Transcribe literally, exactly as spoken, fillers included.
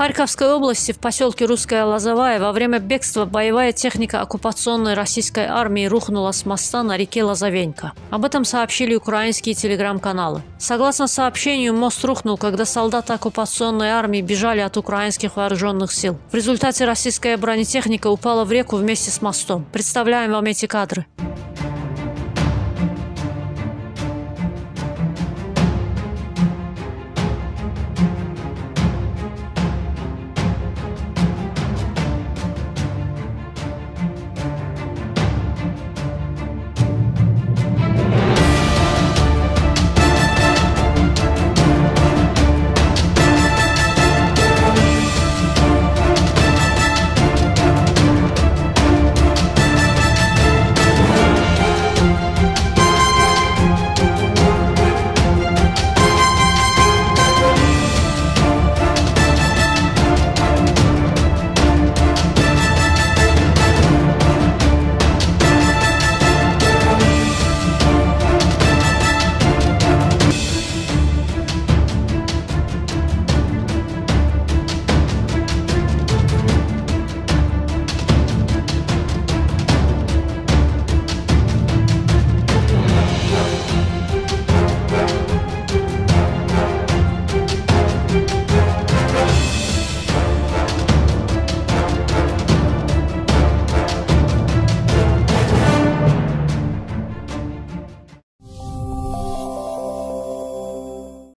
Харьковской области в поселке Русская Лозовая во время бегства боевая техника оккупационной российской армии рухнула с моста на реке Лозовенька. Об этом сообщили украинские телеграм-каналы. Согласно сообщению, мост рухнул, когда солдаты оккупационной армии бежали от украинских вооруженных сил. В результате российская бронетехника упала в реку вместе с мостом. Представляем вам эти кадры.